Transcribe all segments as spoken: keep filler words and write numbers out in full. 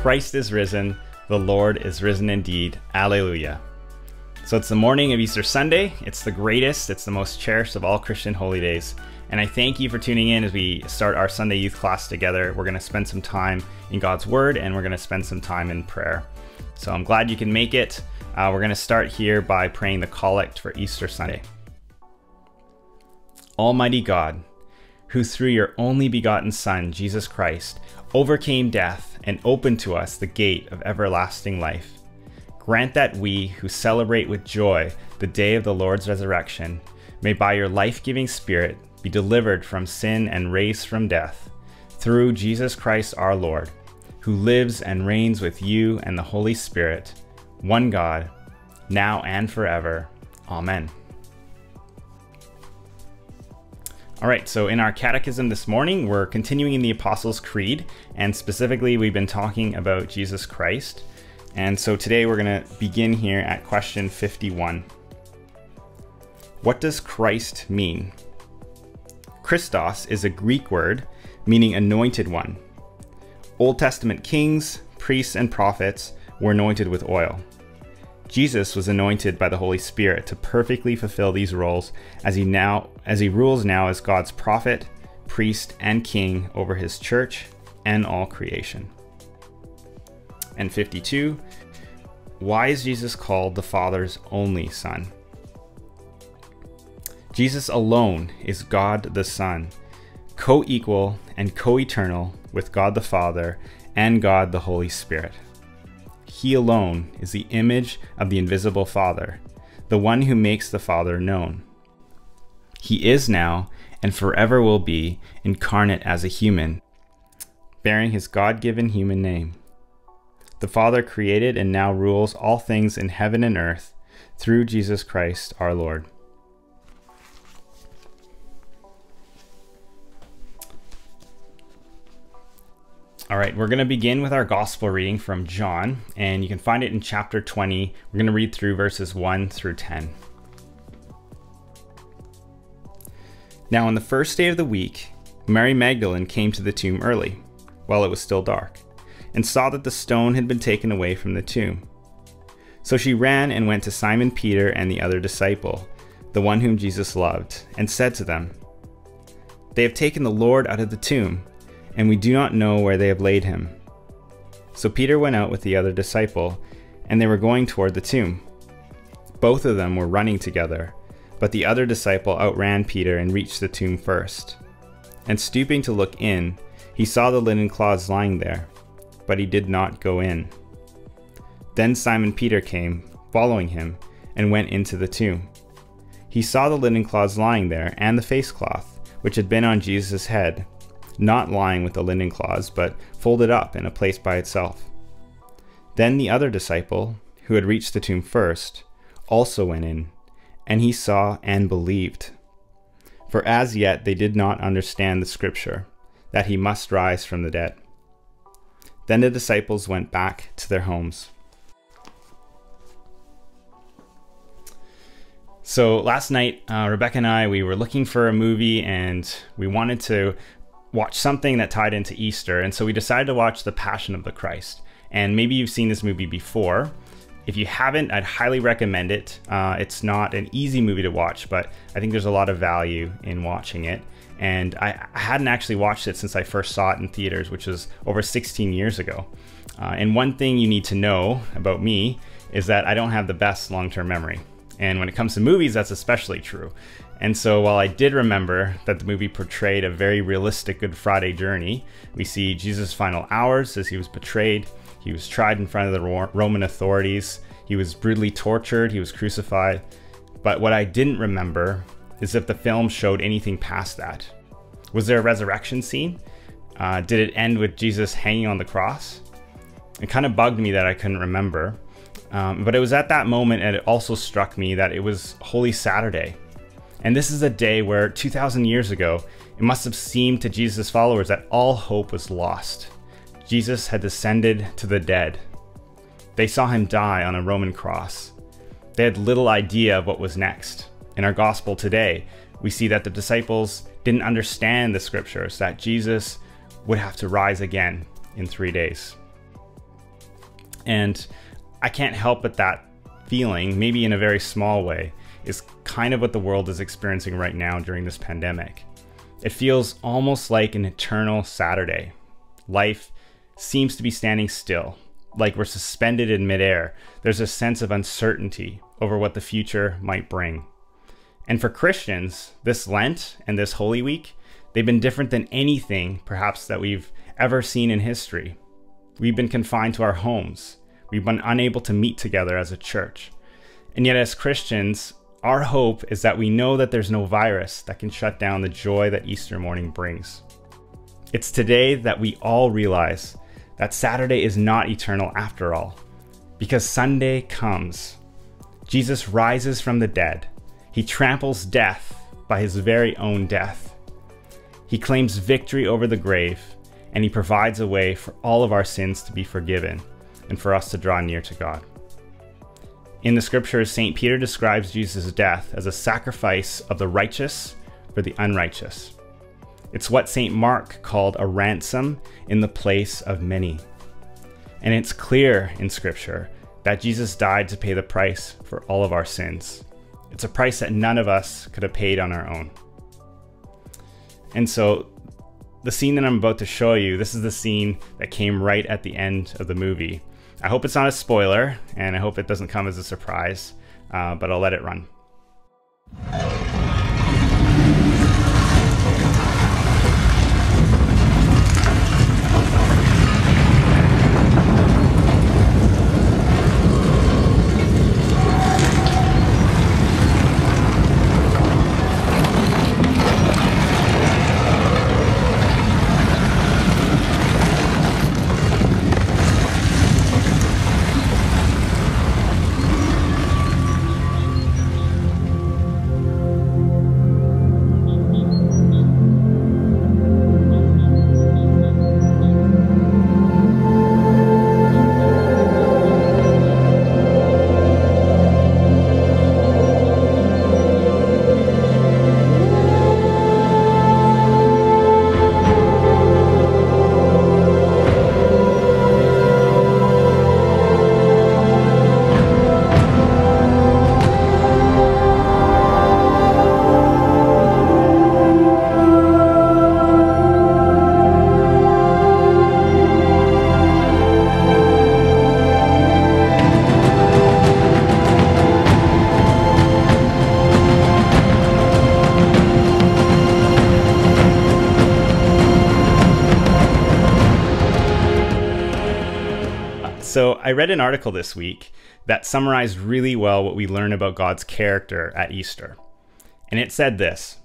Christ is risen, the Lord is risen indeed. Alleluia. So it's the morning of Easter Sunday. It's the greatest, it's the most cherished of all Christian holy days. And I thank you for tuning in as we start our Sunday youth class together. We're going to spend some time in God's Word, and we're going to spend some time in prayer. So I'm glad you can make it. Uh, we're going to start here by praying the collect for Easter Sunday. Almighty God, who through your only begotten Son, Jesus Christ, overcame death and opened to us the gate of everlasting life, grant that we who celebrate with joy the day of the Lord's resurrection may by your life-giving Spirit be delivered from sin and raised from death, through Jesus Christ our Lord, who lives and reigns with you and the Holy Spirit, one God, now and forever. Amen. All right, so in our catechism this morning, we're continuing in the Apostles' Creed, and specifically we've been talking about Jesus Christ. And so today we're going to begin here at question fifty-one. What does Christ mean? Christos is a Greek word meaning anointed one. Old Testament kings, priests, and prophets were anointed with oil. Jesus was anointed by the Holy Spirit to perfectly fulfill these roles as he now as he rules now as God's prophet, priest, and king over his church and all creation. And fifty-two, why is Jesus called the Father's only Son? Jesus alone is God the Son, co-equal and co-eternal with God the Father and God the Holy Spirit. He alone is the image of the invisible Father, the one who makes the Father known. He is now and forever will be incarnate as a human, bearing his God-given human name. The Father created and now rules all things in heaven and earth through Jesus Christ our Lord. All right, we're going to begin with our gospel reading from John, and you can find it in chapter twenty. We're going to read through verses one through ten. Now on the first day of the week, Mary Magdalene came to the tomb early, while it was still dark, and saw that the stone had been taken away from the tomb. So she ran and went to Simon Peter and the other disciple, the one whom Jesus loved, and said to them, "They have taken the Lord out of the tomb, and we do not know where they have laid him." So Peter went out with the other disciple, and they were going toward the tomb. Both of them were running together, but the other disciple outran Peter and reached the tomb first. And stooping to look in, he saw the linen cloths lying there, but he did not go in. Then Simon Peter came, following him, and went into the tomb. He saw the linen cloths lying there, and the face cloth, which had been on Jesus' head, not lying with the linen cloths, but folded up in a place by itself. Then the other disciple, who had reached the tomb first, also went in, and he saw and believed. For as yet they did not understand the scripture, that he must rise from the dead. Then the disciples went back to their homes. So last night, uh, Rebecca and I, we were looking for a movie, and we wanted to watch something that tied into Easter, and so we decided to watch The Passion of the Christ. And maybe you've seen this movie before. If you haven't, I'd highly recommend it. Uh, it's not an easy movie to watch, but I think there's a lot of value in watching it. And I, I hadn't actually watched it since I first saw it in theaters, which was over sixteen years ago. Uh, and one thing you need to know about me is that I don't have the best long-term memory. And when it comes to movies, that's especially true. And so while I did remember that the movie portrayed a very realistic Good Friday journey, we see Jesus' final hours as he was betrayed, he was tried in front of the Roman authorities, he was brutally tortured, he was crucified. But what I didn't remember is if the film showed anything past that. Was there a resurrection scene? Uh, did it end with Jesus hanging on the cross? It kind of bugged me that I couldn't remember. Um, but it was at that moment, and it also struck me that it was Holy Saturday. And this is a day where two thousand years ago, it must have seemed to Jesus' followers that all hope was lost. Jesus had descended to the dead. They saw him die on a Roman cross. They had little idea of what was next. In our gospel today, we see that the disciples didn't understand the scriptures, that Jesus would have to rise again in three days. And I can't help but that feeling, maybe in a very small way, is kind of what the world is experiencing right now during this pandemic. It feels almost like an eternal Saturday. Life seems to be standing still, like we're suspended in midair. There's a sense of uncertainty over what the future might bring. And for Christians, this Lent and this Holy Week, they've been different than anything perhaps that we've ever seen in history. We've been confined to our homes. We've been unable to meet together as a church. And yet as Christians, our hope is that we know that there's no virus that can shut down the joy that Easter morning brings. It's today that we all realize that Saturday is not eternal after all, because Sunday comes. Jesus rises from the dead. He tramples death by his very own death. He claims victory over the grave, and he provides a way for all of our sins to be forgiven and for us to draw near to God. In the scriptures, Saint Peter describes Jesus' death as a sacrifice of the righteous for the unrighteous. It's what Saint Mark called a ransom in the place of many. And it's clear in scripture that Jesus died to pay the price for all of our sins. It's a price that none of us could have paid on our own. And so the scene that I'm about to show you, this is the scene that came right at the end of the movie. I hope it's not a spoiler, and I hope it doesn't come as a surprise, uh, but I'll let it run. So I read an article this week that summarized really well what we learn about God's character at Easter. And it said this: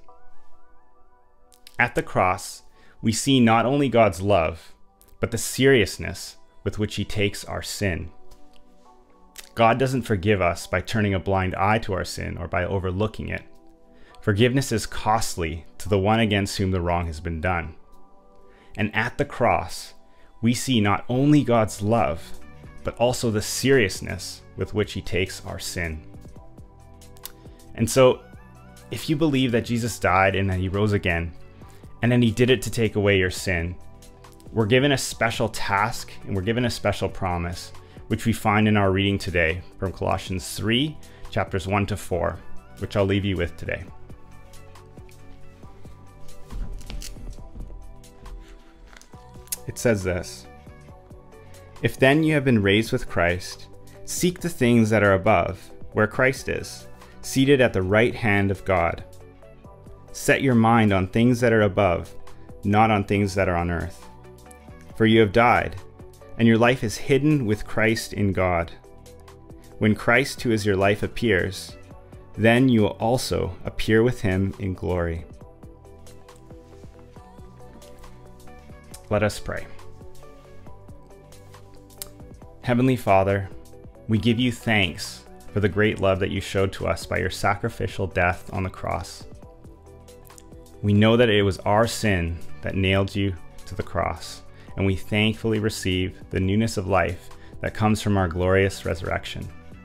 at the cross, we see not only God's love, but the seriousness with which he takes our sin. God doesn't forgive us by turning a blind eye to our sin or by overlooking it. Forgiveness is costly to the one against whom the wrong has been done. And at the cross, we see not only God's love, but also the seriousness with which he takes our sin. And so, if you believe that Jesus died and that he rose again, and then he did it to take away your sin, we're given a special task and we're given a special promise, which we find in our reading today from Colossians three, chapters one to four, which I'll leave you with today. It says this: if then you have been raised with Christ, seek the things that are above, where Christ is, seated at the right hand of God. Set your mind on things that are above, not on things that are on earth. For you have died, and your life is hidden with Christ in God. When Christ, who is your life, appears, then you will also appear with him in glory. Let us pray. Heavenly Father, we give you thanks for the great love that you showed to us by your sacrificial death on the cross. We know that it was our sin that nailed you to the cross, and we thankfully receive the newness of life that comes from our glorious resurrection.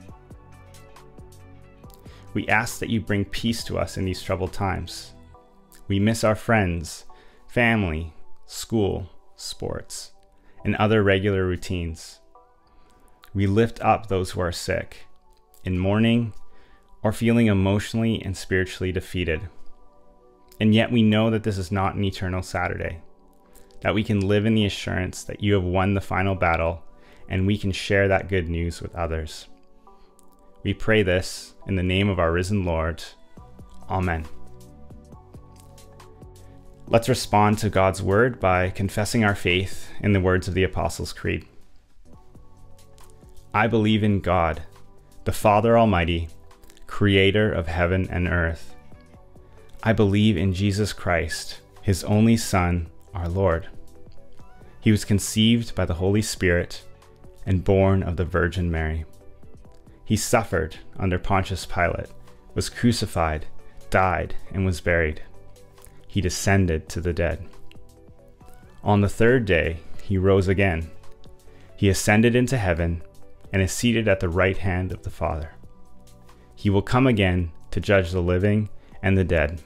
We ask that you bring peace to us in these troubled times. We miss our friends, family, school, sports, and other regular routines. We lift up those who are sick, in mourning, or feeling emotionally and spiritually defeated. And yet we know that this is not an eternal Saturday, that we can live in the assurance that you have won the final battle, and we can share that good news with others. We pray this in the name of our risen Lord. Amen. Let's respond to God's word by confessing our faith in the words of the Apostles' Creed. I believe in God, the Father Almighty, creator of heaven and earth. I believe in Jesus Christ, his only Son, our Lord. He was conceived by the Holy Spirit and born of the Virgin Mary. He suffered under Pontius Pilate, was crucified, died, and was buried. He descended to the dead. On the third day, he rose again. He ascended into heaven and is seated at the right hand of the Father. He will come again to judge the living and the dead.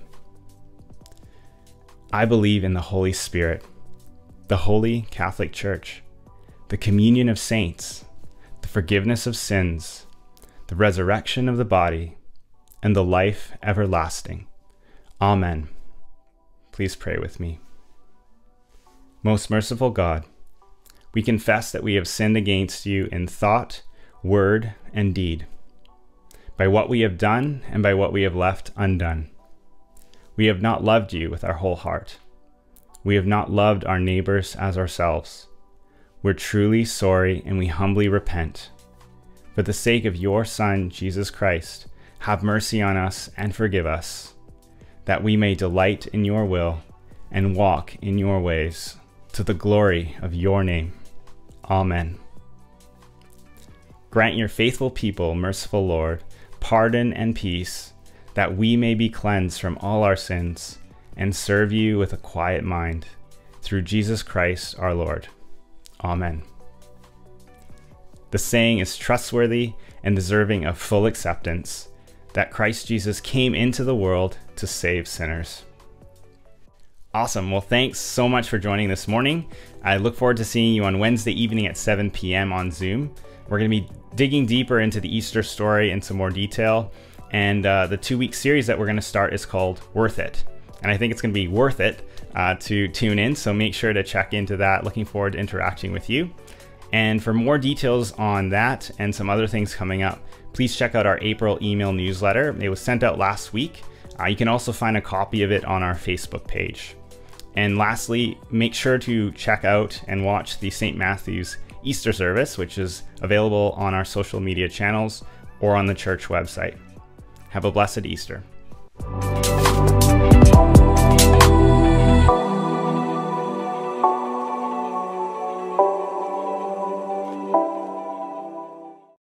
I believe in the Holy Spirit, the Holy Catholic Church, the communion of saints, the forgiveness of sins, the resurrection of the body, and the life everlasting. Amen. Please pray with me. Most merciful God, we confess that we have sinned against you in thought, word, and deed, by what we have done and by what we have left undone. We have not loved you with our whole heart. We have not loved our neighbors as ourselves. We're truly sorry and we humbly repent. For the sake of your Son, Jesus Christ, have mercy on us and forgive us, that we may delight in your will and walk in your ways, to the glory of your name. Amen. Grant your faithful people, merciful Lord, pardon and peace, that we may be cleansed from all our sins and serve you with a quiet mind, through Jesus Christ our Lord. Amen. The saying is trustworthy and deserving of full acceptance, that Christ Jesus came into the world to save sinners. Awesome. Well, thanks so much for joining this morning. I look forward to seeing you on Wednesday evening at seven p m on Zoom. We're going to be digging deeper into the Easter story in some more detail. And uh, the two-week series that we're going to start is called Worth It. And I think it's going to be worth it uh, to tune in. So make sure to check into that. Looking forward to interacting with you. And for more details on that and some other things coming up, please check out our April email newsletter. It was sent out last week. Uh, you can also find a copy of it on our Facebook page. And lastly, make sure to check out and watch the Saint Matthew's Easter service, which is available on our social media channels or on the church website. Have a blessed Easter.